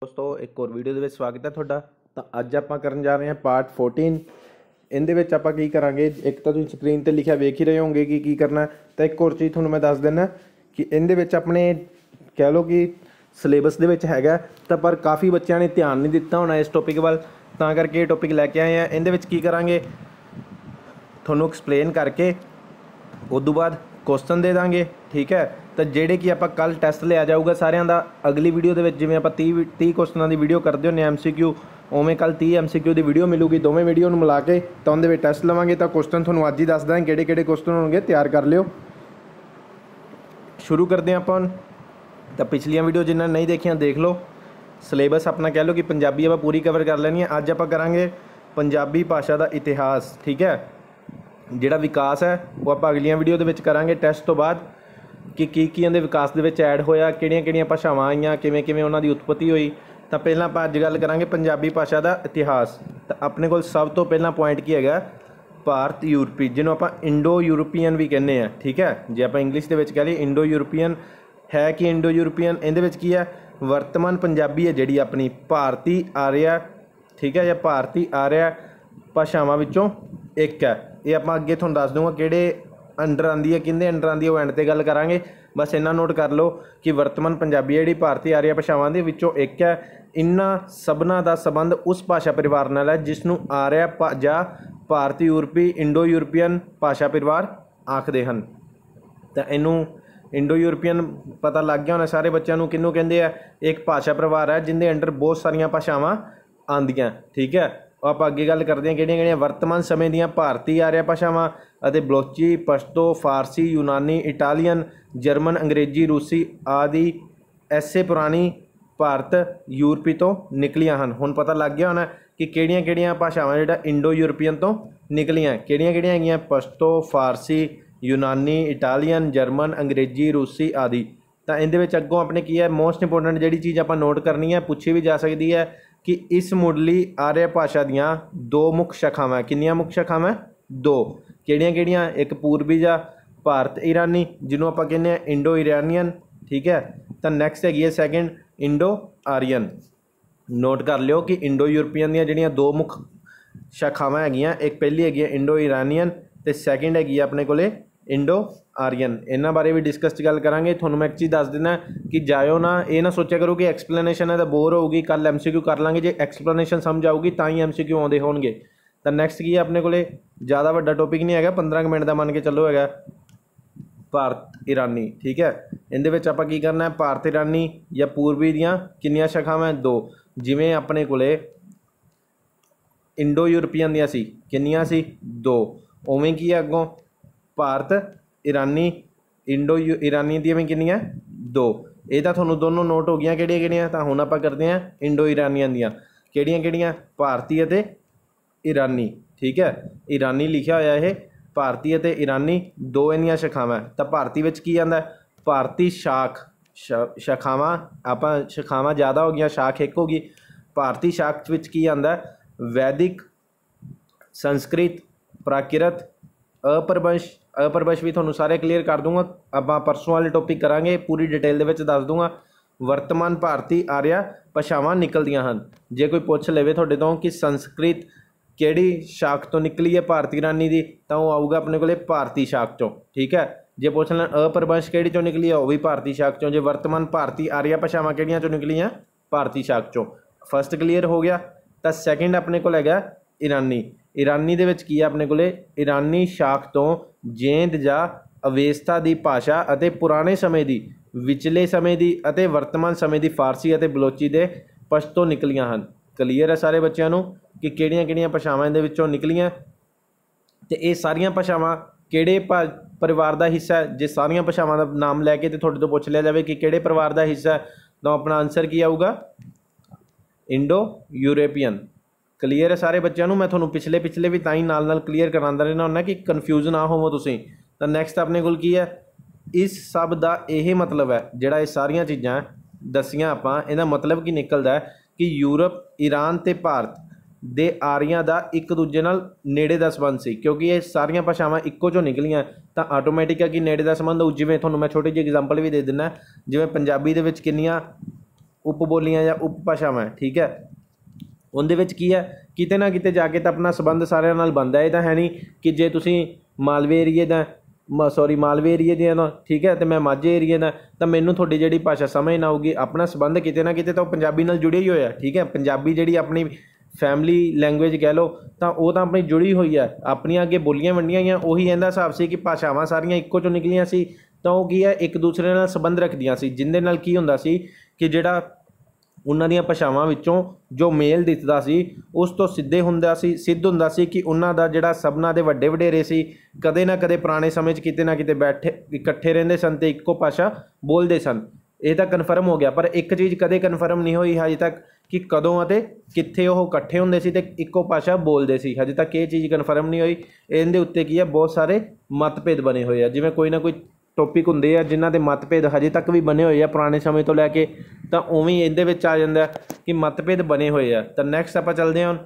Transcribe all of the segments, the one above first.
दोस्तों एक और वीडियो ਦੇ स्वागत है ਤੁਹਾਡਾ। ਤਾਂ ਅੱਜ ਆਪਾਂ ਕਰਨ ਜਾ ਰਹੇ ਹਾਂ ਪਾर्ट 14। ਇਹਦੇ ਵਿੱਚ ਆਪਾਂ ਕੀ ਕਰਾਂਗੇ, ਇੱਕ ਤਾਂ ਤੁਸੀਂ ਸਕਰੀਨ ਤੇ ਲਿਖਿਆ ਵੇਖ ਹੀ ਰਹੇ ਹੋਗੇ ਕਿ ਕੀ ਕਰਨਾ, ਤਾਂ ਇੱਕ ਹੋਰ ਚੀਜ਼ ਤੁਹਾਨੂੰ ਮੈਂ ਦੱਸ ਦਿੰਦਾ ਕਿ ਇਹਦੇ ਵਿੱਚ ਆਪਣੇ ਕਹਿ ਲਓ ਕਿ ਸਿਲੇਬਸ ਦੇ ਵਿੱਚ ਹੈਗਾ, ਤਾਂ ਪਰ ਕਾਫੀ ਬੱਚਿਆਂ ਨੇ ਧਿਆਨ ਨਹੀਂ ਦਿੱਤਾ ਹੋਣਾ ਇਸ ਟੌਪਿਕ ਵੱਲ, ਤਾਂ ਕਰਕੇ ਇਹ ਟੌਪਿਕ ਲੈ ਕੇ ਆਏ ਆ। ਇਹਦੇ ਵਿੱਚ ਕੀ ਕਰਾਂਗੇ, ਤੁਹਾਨੂੰ ਐਕਸਪਲੇਨ ਕਰਕੇ ਉਸ ਤੋਂ ਬਾਅਦ क्वेश्चन दे देंगे, ठीक है। तो जेडे कि आप कल टैसट लिया जाऊगा सारिਆਂ ਦਾ अगली वीडियो ਦੇ ਵਿੱਚ, ਜਿਵੇਂ ਆਪਾਂ 30 क्वेश्चनों की वीडियो करते होंगे MCQ, उवें कल 30 MCQ की वीडियो मिलूगी। दोवें वीडियो ਨੂੰ ਮਿਲਾ ਕੇ ਤਾਂ ਉਹਦੇ ਵਿੱਚ ਟੈਸਟ ਲਵਾਂਗੇ। ਤਾਂ क्वेश्चन ਤੁਹਾਨੂੰ ਅੱਜ ਹੀ ਦੱਸ ਦਾਂ ਕਿਹੜੇ क्वेश्चन ਹੋਣਗੇ, ਤਿਆਰ ਕਰ ਲਿਓ। शुरू करते हैं अपन। तो पिछलियां वीडियो जिन्होंने नहीं देखिया देख लो। सिलेबस अपना कह लो कि पंजाबी आप पूरी कवर कर लैनी है। अज आप करांगे पंजाबी भाषा का इतिहास, ठीक है। ਜਿਹੜਾ विकास है वो आप अगलियां वीडियो ਦੇ ਵਿੱਚ ਕਰਾਂਗੇ ਟੈਸਟ ਤੋਂ ਬਾਅਦ कि ਕੀ ਇਹਦੇ ਵਿਕਾਸ ਦੇ ਵਿੱਚ ਐਡ ਹੋਇਆ, ਕਿਹੜੀਆਂ ਭਾਸ਼ਾਵਾਂ ਆਈਆਂ, ਕਿਵੇਂ ਉਹਨਾਂ ਦੀ ਉਤਪਤੀ ਹੋਈ। ਤਾਂ ਪਹਿਲਾਂ ਆਪਾਂ ਅੱਜ ਗੱਲ ਕਰਾਂਗੇ ਪੰਜਾਬੀ ਭਾਸ਼ਾ ਦਾ ਇਤਿਹਾਸ। ਤਾਂ ਆਪਣੇ ਕੋਲ ਸਭ ਤੋਂ ਪਹਿਲਾਂ ਪੁਆਇੰਟ ਕੀ ਹੈਗਾ, ਭਾਰਤ ਯੂਰਪੀ, ਜਿਹਨੂੰ ਆਪਾਂ ਇੰਡੋ ਯੂਰਪੀਅਨ ਵੀ ਕਹਿੰਦੇ ਆ, ਠੀਕ ਹੈ। ਜੇ ਆਪਾਂ ਇੰਗਲਿਸ਼ ਦੇ ਵਿੱਚ ਕਹਿ ਲਈਏ ਇੰਡੋ ਯੂਰਪੀਅਨ ਹੈ ਕਿ ਇੰਡੋ ਯੂਰਪੀਅਨ, ਇਹਦੇ ਵਿੱਚ ਕੀ ਹੈ, ਵਰਤਮਾਨ ਪੰਜਾਬੀ ਹੈ ਜਿਹੜੀ ਆਪਣੀ ਭਾਰਤੀ ਆਰਿਆ, ਠੀਕ ਹੈ, ਜਾਂ ਭਾਰਤੀ ਆਰਿਆ ਭਾਸ਼ਾਵਾਂ ਵਿੱਚੋਂ ਇੱਕ ਹੈ। ਇਹ ਆਪਾਂ ਅੱਗੇ ਤੁਹਾਨੂੰ ਦੱਸ ਦੂੰਗਾ ਕਿਹੜੇ ਅੰਡਰ ਆਉਂਦੀ ਹੈ, ਕਿਹਦੇ ਅੰਡਰ ਆਉਂਦੀ ਹੈ, ਉਹ ਐਂਡ 'ਤੇ ਗੱਲ ਕਰਾਂਗੇ। ਬਸ ਇੰਨਾ ਨੋਟ ਕਰ ਲਓ ਕਿ ਵਰਤਮਾਨ ਪੰਜਾਬੀ ਜਿਹੜੀ ਭਾਰਤੀ ਆਰੀਆ ਭਾਸ਼ਾਵਾਂ ਦੇ ਵਿੱਚੋਂ ਇੱਕ ਹੈ। ਇਹਨਾਂ ਸਭਨਾਂ ਦਾ ਸੰਬੰਧ ਉਸ ਭਾਸ਼ਾ ਪਰਿਵਾਰ ਨਾਲ ਹੈ ਜਿਸ ਨੂੰ ਆਰਿਆ ਜਾਂ ਭਾਰਤੀ ਯੂਰਪੀ ਇੰਡੋ ਯੂਰਪੀਅਨ ਭਾਸ਼ਾ ਪਰਿਵਾਰ ਆਖਦੇ ਹਨ। ਤਾਂ ਇਹਨੂੰ ਇੰਡੋ ਯੂਰਪੀਅਨ ਪਤਾ ਲੱਗ ਗਿਆ ਹੋਣਾ ਸਾਰੇ ਬੱਚਿਆਂ ਨੂੰ ਕਿਹਨੂੰ ਕਹਿੰਦੇ ਆ। ਇੱਕ ਭਾਸ਼ਾ ਪਰਿਵਾਰ ਹੈ ਜਿਹਦੇ ਅੰਡਰ ਬਹੁਤ ਸਾਰੀਆਂ ਭਾਸ਼ਾਵਾਂ ਆਉਂਦੀਆਂ, ਠੀਕ ਹੈ। ਆਪਾਂ ਅੱਗੇ ਗੱਲ ਕਰਦੇ ਹਾਂ ਕਿਹੜੀਆਂ ਵਰਤਮਾਨ ਸਮੇਂ ਦੀਆਂ ਭਾਰਤੀ ਆਰਿਆ ਭਾਸ਼ਾਵਾਂ ਅਤੇ ਬਲੋਚੀ, ਪਸ਼ਤੋ, ਫਾਰਸੀ, ਯੂਨਾਨੀ, ਇਟਾਲੀਅਨ, ਜਰਮਨ, ਅੰਗਰੇਜ਼ੀ, ਰੂਸੀ ਆਦਿ ਐਸੇ ਪੁਰਾਣੀ ਭਾਰਤ ਯੂਰਪੀ ਤੋਂ ਨਿਕਲੀਆਂ ਹਨ। ਹੁਣ ਪਤਾ ਲੱਗ ਗਿਆ ਹੋਣਾ ਕਿ ਕਿਹੜੀਆਂ ਭਾਸ਼ਾਵਾਂ ਜਿਹੜਾ ਇੰਡੋ ਯੂਰਪੀਅਨ ਤੋਂ ਨਿਕਲੀਆਂ, ਕਿਹੜੀਆਂ ਹੈਗੀਆਂ, ਪਸ਼ਤੋ, ਫਾਰਸੀ, ਯੂਨਾਨੀ, ਇਟਾਲੀਅਨ, ਜਰਮਨ, ਅੰਗਰੇਜ਼ੀ, ਰੂਸੀ ਆਦਿ। ਤਾਂ ਇਹਦੇ ਵਿੱਚ ਅੱਗੋਂ ਆਪਣੇ ਕੀ ਹੈ, ਮੋਸਟ ਇੰਪੋਰਟੈਂਟ ਜਿਹੜੀ ਚੀਜ਼ ਆਪਾਂ ਨੋਟ ਕਰਨੀ ਹੈ, ਪੁੱਛੀ ਵੀ ਜਾ ਸਕਦੀ ਹੈ कि इस मुढ़ली आर्य भाषा दियाँ दो मुख्य शाखावां, कितनियां मुख्य शाखावां, दो, किहड़ियां, एक पूर्वी या भारत ईरानी जिन्हों आपां कहने इंडो ईरानियन, ठीक है। तो नैक्सट हैगी है सैकेंड इंडो आरियन। नोट कर लियो कि इंडो यूरोपीयन दियां जिहड़ियां दो मुख्य शाखावां हैगियां, एक पहली हैगी है इंडो ईरानियन ते सैकेंड हैगी अपने कोले इंडो आरियन। इन्हां बारे भी डिस्कस गल करांगे। तुहानूं मैं एक चीज़ दस देना कि जाओ ना, ये ना सोचा करो कि एक्सप्लेनेशन है तो बोर होगी, कल MCQ कर लांगे। जे एक्सप्लेनेशन समझ आऊगी तो ही MCQ आउंदे होणगे। तो नैक्सट की है अपने कोले, ज़्यादा वड्डा टॉपिक नहीं है, 15 मिनट का मन के चलो है भारत ईरानी, ठीक है। इहदे विच आपां की करना है, भारत ईरानी या पूर्वी दियां कितनियां शाखावां, दो। जिवें अपने कोले इंडो यूरोपीयन दियां सी कितनियां सी, दो। उवें की है अगों भारत ईरानी इंडो ईरानी दी भी कितनियां, दो। ये तो थोनों दोनों नोट हो गई किहड़ियां। तो हुण आपां करते हैं इंडो ईरानियन दियां किहड़ियां, भारतीय ते ईरानी, ठीक है। ईरानी लिखा होया है, भारतीय ते ईरानी दो इहदियां शाखावां। तो भारती विच की आंदा, भारती शाख, शाखावां आपां शाखावां ज़्यादा हो गई, शाख एक होगी। भारती शाख विच की आंदा, वैदिक, संस्कृत, प्राकृत, अपरवंश। अपरवंश भी थोनों सारे क्लीयर कर दूंगा, आपां परसों वाले टॉपिक करांगे, पूरी डिटेल दे विच दस दूंगा। वर्तमान भारती आर्या भाषावां निकलदियां हन। जे कोई पुछ लेवे तुहाडे तों कि संस्कृत किहड़ी शाख तो निकली है भारती ईरानी दी, तो वो आऊगा अपने कोले भारती शाख चों, ठीक है। जे पुछ लैण अपरवंश किहड़ी चों निकली है, वो भी भारती शाख चों। जे वर्तमान भारती आर्या भाषावां किहड़ियां चों निकलियां, भारती शाख चों। फर्स्ट क्लीयर हो गया। तो सैकेंड अपने कोल हैगा ईरानी। ईरानी दे विच की है अपने कोले, ईरानी शाख तो जेंद जां अवेस्ता दी भाषा अते पुराने समय दी, विचले समय दी अते वर्तमान समय दी फारसी अते बलोची दे पश्तो निकलियां हन। क्लीयर है सारे बच्चों नूं कि किहड़ियां भाषावां इहदे विचों निकलियां। ते ये सारियां भाषावां किहड़े परिवार का हिस्सा है। जे सारियां भाषावां दा नाम लैके ते तुहाडे तों पुछ लिया जाए कि किहड़े परिवार का हिस्सा है, तो अपना आंसर की आऊगा, इंडो यूरोपीयन। क्लीयर है सारे बच्चों को। मैं थोनों पिछले भी ताई नाल क्लीयर करांदा रहना हुंदा कि कन्फ्यूज ना होवो तुसीं। तो नैक्सट अपने कोल की है, इस सब का यह मतलब है जिहड़ा ये सारियां चीज़ां दसियां आपां, इहदा मतलब की निकलदा है कि यूरोप, ईरान ते भारत दे आरियां दा एक दूजे नाल नेड़े दा संबंध सी, क्योंकि ये सारियां भाषावां इक्को चों निकलियां। तो आटोमैटिक है कि नेड़े दा संबंध हो। जिवें थोनों मैं छोटी जी एग्जांपल भी दे दिना, जिवें पंजाबी दे विच कितनियां उपबोलियां या उपभाषावां, ठीक है। ਉਹਦੇ ਵਿੱਚ ਕੀ ਹੈ, ਕਿਤੇ ਨਾ ਕਿਤੇ ਜਾ ਕੇ ਤਾਂ ਆਪਣਾ ਸੰਬੰਧ ਸਾਰਿਆਂ ਨਾਲ ਬਣਦਾ। ਇਹ ਤਾਂ ਹੈ ਨਹੀਂ ਕਿ ਜੇ ਤੁਸੀਂ ਮਾਲਵੇ ਏਰੀਏ ਦਾ ਮਾਲਵੇ ਏਰੀਏ ਦੇ ਨਾ, ਠੀਕ ਹੈ, ਅਤੇ ਮੈਂ ਮਾਝੇ ਏਰੀਏ ਦਾ, ਤਾਂ ਮੈਨੂੰ ਤੁਹਾਡੀ ਜਿਹੜੀ ਭਾਸ਼ਾ ਸਮਝ ਨਾ ਆਊਗੀ। ਆਪਣਾ ਸੰਬੰਧ ਕਿਤੇ ਨਾ ਕਿਤੇ ਤਾਂ ਉਹ ਪੰਜਾਬੀ ਨਾਲ ਜੁੜਿਆ ਹੀ ਹੋਇਆ, ਠੀਕ ਹੈ। ਪੰਜਾਬੀ ਜਿਹੜੀ ਆਪਣੀ ਫੈਮਿਲੀ ਲੈਂਗੁਏਜ ਕਹਿ ਲਓ ਤਾਂ ਉਹ ਤਾਂ ਆਪਣੀ ਜੁੜੀ ਹੋਈ ਹੈ। ਆਪਣੀਆਂ ਅੱਗੇ ਬੋਲੀਆਂ ਵੰਡੀਆਂ ਹੋਈਆਂ, ਉਹੀ ਇਹਦਾ ਹਿਸਾਬ ਸੀ ਕਿ ਭਾਸ਼ਾਵਾਂ ਸਾਰੀਆਂ ਇੱਕੋ 'ਚੋਂ ਨਿਕਲੀਆਂ ਸੀ, ਤਾਂ ਉਹ ਕੀ ਹੈ, ਇੱਕ ਦੂਸਰੇ ਨਾਲ ਸੰਬੰਧ ਰੱਖਦੀਆਂ ਸੀ, ਜਿਹਦੇ ਨਾਲ ਕੀ ਹੁੰਦਾ ਸੀ ਕਿ ਜਿਹੜਾ ਉਹਨਾਂ ਦੀਆਂ ਭਾਸ਼ਾਵਾਂ ਵਿੱਚੋਂ ਜੋ ਮੇਲ ਦਿਖਦਾ ਸੀ ਉਸ ਤੋਂ ਸਿੱਧ ਹੁੰਦਾ ਸੀ ਕਿ ਉਹਨਾਂ ਦਾ ਜਿਹੜਾ ਸਭਨਾਂ ਦੇ ਵੱਡੇ ਵਡੇਰੇ ਸੀ, ਕਦੇ ਨਾ ਕਦੇ ਪੁਰਾਣੇ ਸਮੇਂ 'ਚ ਕਿਤੇ ਨਾ ਕਿਤੇ ਬੈਠੇ ਇਕੱਠੇ ਰਹਿੰਦੇ ਸਨ ਅਤੇ ਇੱਕੋ ਭਾਸ਼ਾ ਬੋਲਦੇ ਸਨ। ਇਹ ਤਾਂ ਕਨਫਰਮ ਹੋ ਗਿਆ, ਪਰ ਇੱਕ ਚੀਜ਼ ਕਦੇ ਕਨਫਰਮ ਨਹੀਂ ਹੋਈ ਹਜੇ ਤੱਕ ਕਿ ਕਦੋਂ ਅਤੇ ਕਿੱਥੇ ਉਹ ਇਕੱਠੇ ਹੁੰਦੇ ਸੀ ਅਤੇ ਇੱਕੋ ਭਾਸ਼ਾ ਬੋਲਦੇ ਸੀ। ਹਜੇ ਤੱਕ ਇਹ ਚੀਜ਼ ਕਨਫਰਮ ਨਹੀਂ ਹੋਈ। ਇਹਦੇ ਉੱਤੇ ਕੀ ਹੈ, ਬਹੁਤ ਸਾਰੇ ਮਤਭੇਦ ਬਣੇ ਹੋਏ ਆ। ਜਿਵੇਂ ਕੋਈ ਨਾ ਕੋਈ ਟੋਪਿਕ ਹੁੰਦੇ ਆ ਜਿਨ੍ਹਾਂ ਦੇ ਮਤਭੇਦ ਹਜੇ ਤੱਕ ਵੀ ਬਣੇ ਹੋਏ ਆ ਪੁਰਾਣੇ ਸਮੇਂ ਤੋਂ ਲੈ ਕੇ, ਤਾਂ ਉਵੇਂ ਇਹਦੇ ਵਿੱਚ ਆ ਜਾਂਦਾ ਕਿ ਮਤਭੇਦ ਬਣੇ ਹੋਏ ਆ। ਤਾਂ ਨੈਕਸਟ ਆਪਾਂ ਚੱਲਦੇ ਹਾਂ।